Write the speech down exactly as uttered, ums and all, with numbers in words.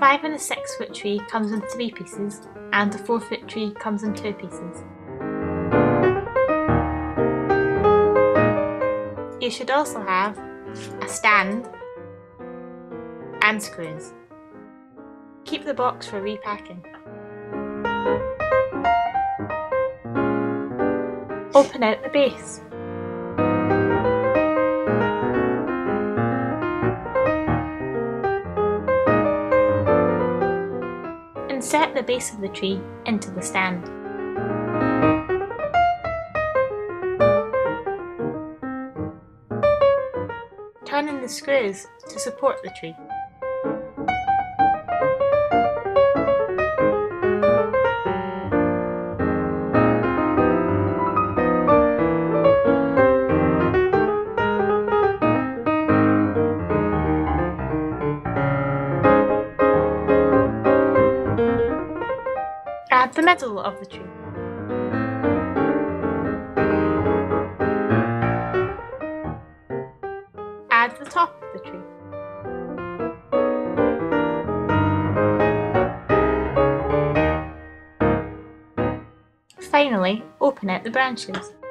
five and a six foot tree comes in three pieces and a four foot tree comes in two pieces. You should also have a stand and screws. Keep the box for repacking. Open out the base. Insert the base of the tree into the stand. Turn in the screws to support the tree. Add the middle of the tree. Add the top of the tree. Finally, open out the branches.